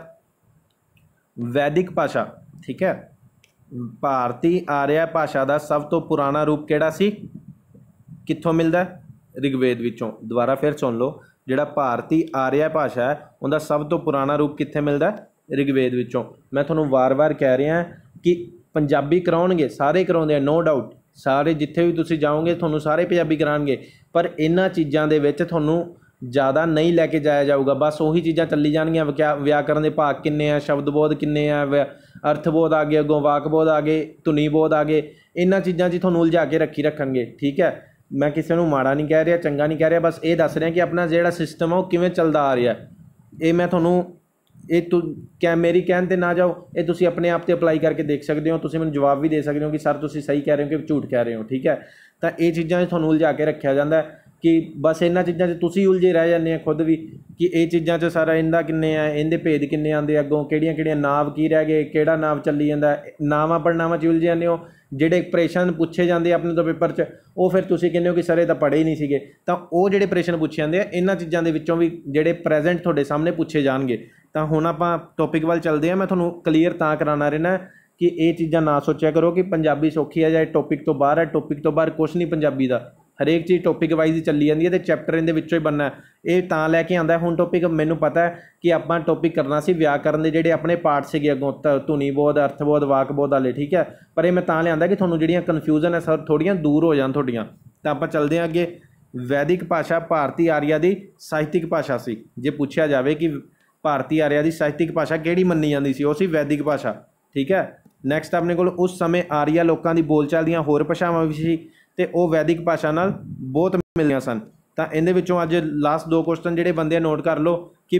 ਵੈਦਿਕ ਭਾਸ਼ਾ, ਠੀਕ ਹੈ। ਭਾਰਤੀ ਆਰਿਆ ਭਾਸ਼ਾ ਦਾ ਸਭ ਤੋਂ ਪੁਰਾਣਾ ਰੂਪ ਕਿਹੜਾ ਸੀ, ਕਿੱਥੋਂ ਮਿਲਦਾ, ਰਿਗਵੇਦ ਵਿੱਚੋਂ। ਦੁਬਾਰਾ ਫਿਰ ਸੁਣ ਲਓ, ਜਿਹੜਾ ਭਾਰਤੀ ਆਰਿਆ ਭਾਸ਼ਾ ਹੈ ਉਹਦਾ ਸਭ ਤੋਂ ਪੁਰਾਣਾ ਰੂਪ ਕਿੱਥੇ ਮਿਲਦਾ, ਰਿਗਵੇਦ ਵਿੱਚੋਂ। ਮੈਂ ਤੁਹਾਨੂੰ ਵਾਰ-ਵਾਰ ਕਹਿ ਰਿਹਾ ਕਿ ਪੰਜਾਬੀ ਕਰਾਉਣਗੇ, ਸਾਰੇ ਕਰਾਉਂਦੇ ਆ, ਨੋ ਡਾਊਟ, ਸਾਰੇ ਜਿੱਥੇ ਵੀ ਤੁਸੀਂ ਜਾਓਗੇ ਤੁਹਾਨੂੰ ਸਾਰੇ ਪੰਜਾਬੀ ਕਰਾਉਣਗੇ, ਪਰ ਇਹਨਾਂ ਚੀਜ਼ਾਂ ਦੇ ਵਿੱਚ ਤੁਹਾਨੂੰ ਜ਼ਿਆਦਾ ਨਹੀਂ ਲੈ ਕੇ ਜਾਇਆ ਜਾਊਗਾ। ਬਸ ਉਹੀ ਚੀਜ਼ਾਂ ਚੱਲੀ ਜਾਣਗੀਆਂ, ਵਿਆਕਰਨ ਦੇ ਭਾਗ ਕਿੰਨੇ ਆ, ਸ਼ਬਦ ਬੋਧ ਕਿੰਨੇ ਆ, ਅਰਥ ਬੋਧ ਆ ਗਏ, ਅੱਗੋਂ ਵਾਕ ਬੋਧ ਆ ਗਏ, ਧੁਨੀ ਬੋਧ ਆ ਗਏ, ਇਹਨਾਂ ਚੀਜ਼ਾਂ 'ਚ ਤੁਹਾਨੂੰ ਉਲਝਾ ਕੇ ਰੱਖਣਗੇ, ਠੀਕ ਹੈ। मैं किसी ਨੂੰ ਮਾੜਾ नहीं कह रहा, चंगा नहीं कह रहा, बस ये दस रहा कि अपना ਜਿਹੜਾ सिस्टम है वो किवें चलदा आ रहा। ये मैं ਤੁਹਾਨੂੰ ਇਹ क्या मेरी कहन ते ना जाओ, ये तुसी अपने आप ते अप्लाई करके देख सकते हो। तुसी मैनूं जवाब भी दे सकते हो कि सर तुसी सही कह रहे हो कि झूठ कह रहे हो, ठीक है। तो ये चीज़ां ਤੁਹਾਨੂੰ उलझा के रखा जाता है कि बस इन्हां चीज़ां 'च तुसी उलझे रह जाते हैं खुद भी कि ये चीज़ां 'च सारा इंदा किन्ने आ, इहदे भेद किन्ने आंदे अगों, किहड़ियां नाव की रह गए, किहड़ा नाव चली जांदा, नावां पड़नावां 'च उलझे जाते हो। ਜਿਹੜੇ ਪ੍ਰਸ਼ਨ ਪੁੱਛੇ ਜਾਂਦੇ ਆਪਣੇ ਤੋਂ ਪੇਪਰ 'ਚ ਉਹ ਫਿਰ ਤੁਸੀਂ ਕਹਿੰਦੇ ਹੋ ਕਿ ਸਰ ਇਹ ਤਾਂ ਪੜ੍ਹੇ ਹੀ ਨਹੀਂ ਸੀਗੇ। ਤਾਂ ਉਹ ਜਿਹੜੇ ਪ੍ਰਸ਼ਨ ਪੁੱਛੇ ਜਾਂਦੇ ਆ ਇਹਨਾਂ ਚੀਜ਼ਾਂ ਦੇ ਵਿੱਚੋਂ ਵੀ ਜਿਹੜੇ ਪ੍ਰੈਜ਼ੈਂਟ ਤੁਹਾਡੇ ਸਾਹਮਣੇ ਪੁੱਛੇ ਜਾਣਗੇ। ਤਾਂ ਹੁਣ ਆਪਾਂ ਟੌਪਿਕ ਵੱਲ ਚੱਲਦੇ ਹਾਂ। ਮੈਂ ਤੁਹਾਨੂੰ ਕਲੀਅਰ ਤਾਂ ਕਰਾਉਣਾ ਰਹਿਣਾ ਕਿ ਇਹ ਚੀਜ਼ਾਂ ਨਾ ਸੋਚਿਆ ਕਰੋ ਕਿ ਪੰਜਾਬੀ ਸੌਖੀ ਹੈ ਜਾਂ ਟੌਪਿਕ ਤੋਂ ਬਾਹਰ ਹੈ। ਟੌਪਿਕ ਤੋਂ ਬਾਹਰ ਕੁਛ ਨਹੀਂ ਪੰਜਾਬੀ ਦਾ, ਹਰੇਕ ਚੀਜ਼ ਟੌਪਿਕ ਵਾਈਜ਼ ਹੀ ਚੱਲੀ ਜਾਂਦੀ ਹੈ ਅਤੇ ਚੈਪਟਰ ਇਹਦੇ ਵਿੱਚੋਂ ਹੀ ਬਣਨਾ। ਇਹ ਤਾਂ ਲੈ ਕੇ ਆਉਂਦਾ ਹੁਣ ਟੌਪਿਕ, ਮੈਨੂੰ ਪਤਾ ਹੈ ਕਿ ਆਪਾਂ ਟੌਪਿਕ ਕਰਨਾ ਸੀ ਵਿਆਕਰਨ ਦੇ ਜਿਹੜੇ ਆਪਣੇ ਪਾਰਟ ਸੀਗੇ ਅੱਗੋਂ, ਧੁਨੀ ਬੋਧ, ਅਰਥ ਬੋਧ, ਵਾਕ ਬੋਧ ਵਾਲੇ, ਠੀਕ ਹੈ। ਪਰ ਇਹ ਮੈਂ ਤਾਂ ਲਿਆਂਦਾ ਕਿ ਤੁਹਾਨੂੰ ਜਿਹੜੀਆਂ ਕਨਫਿਊਜ਼ਨ ਹੈ ਸਰ ਥੋੜ੍ਹੀਆਂ ਦੂਰ ਹੋ ਜਾਣ ਤੁਹਾਡੀਆਂ। ਤਾਂ ਆਪਾਂ ਚੱਲਦੇ ਹਾਂ ਅੱਗੇ। ਵੈਦਿਕ ਭਾਸ਼ਾ ਭਾਰਤੀ ਆਰੀਆ ਦੀ ਸਾਹਿਤਿਕ ਭਾਸ਼ਾ ਸੀ। ਜੇ ਪੁੱਛਿਆ ਜਾਵੇ ਕਿ ਭਾਰਤੀ ਆਰੀਆ ਦੀ ਸਾਹਿਤਿਕ ਭਾਸ਼ਾ ਕਿਹੜੀ ਮੰਨੀ ਜਾਂਦੀ ਸੀ, ਉਹ ਸੀ ਵੈਦਿਕ ਭਾਸ਼ਾ, ਠੀਕ ਹੈ। ਨੈਕਸਟ ਆਪਣੇ ਕੋਲ ਉਸ ਸਮੇਂ ਆਰੀਆ ਲੋਕਾਂ ਦੀ ਬੋਲਚਾਲ ਦੀਆਂ ਹੋਰ ਭਾਸ਼ਾਵਾਂ ਵੀ ਸੀ ਅਤੇ ਉਹ ਵੈਦਿਕ ਭਾਸ਼ਾ ਨਾਲ ਬਹੁਤ ਮਿਲਦੀਆਂ ਸਨ। ਤਾਂ ਇਹਦੇ ਵਿੱਚੋਂ ਅੱਜ ਲਾਸਟ 2 ਕੁਐਸਚਨ ਜਿਹੜੇ ਬੰਦੇ ਨੋਟ ਕਰ ਲਓ ਕਿ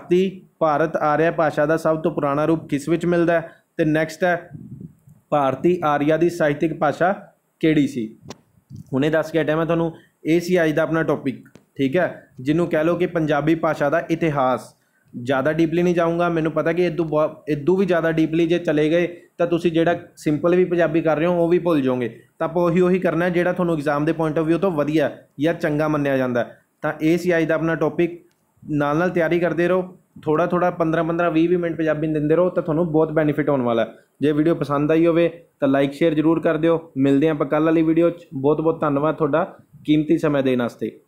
ਭਾਰਤ ਆਰੀਆ ਭਾਸ਼ਾ ਦਾ ਸਭ ਤੋਂ ਪੁਰਾਣਾ ਰੂਪ ਕਿਸ ਵਿੱਚ ਮਿਲਦਾ ਹੈ, ਅਤੇ ਨੈਕਸਟ ਹੈ ਭਾਰਤੀ ਆਰੀਆ ਦੀ ਸਾਹਿਤਿਕ ਭਾਸ਼ਾ ਕਿਹੜੀ ਸੀ। ਹੁਣੇ ਦੱਸ ਕੇ ਹਟਿਆ ਮੈਂ ਤੁਹਾਨੂੰ। ਇਹ ਸੀ ਅੱਜ ਦਾ ਆਪਣਾ ਟੌਪਿਕ, ਠੀਕ ਹੈ, ਜਿਹਨੂੰ ਕਹਿ ਲਓ ਕਿ ਪੰਜਾਬੀ ਭਾਸ਼ਾ ਦਾ ਇਤਿਹਾਸ। ज़्यादा डीपली नहीं जाऊँगा, मैंने पता कि इदू भी ज़्यादा डीपली जे चले गए तो तुसी जेड़ा सिंपल भी पंजाबी कर रहे हो वो भी भुल जाओगे। तो आप उही करना है जेड़ा तुहानूं एग्जाम के पॉइंट ऑफ व्यू तो वधिया या चंगा मन्निया जाता है। तो ये सी अज दा अपना टॉपिक, नाल तैयारी करते रहो, थोड़ा 15-15 20 मिनट पंजाबी दिंदे रहो तो तुहानूं बहुत बेनीफिट होने वाला है। जे वीडियो पसंद आई होवे तो लाइक शेयर जरूर कर दिओ। मिलते हैं आप कल वाली वीडियो। बहुत बहुत धन्यवाद तुहाडा कीमती समय देने वास्ते।